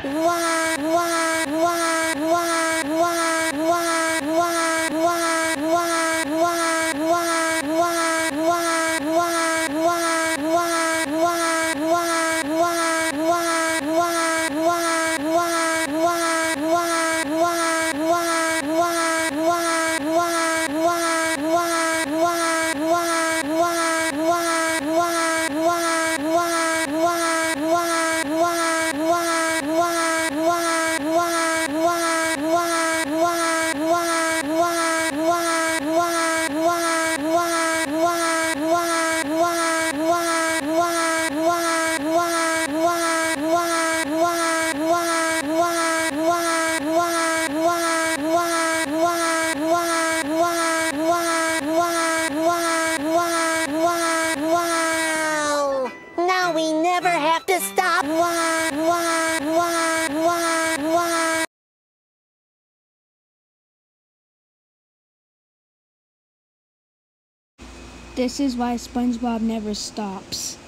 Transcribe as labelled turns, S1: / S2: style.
S1: Now we never have to stop.
S2: This is why SpongeBob never stops.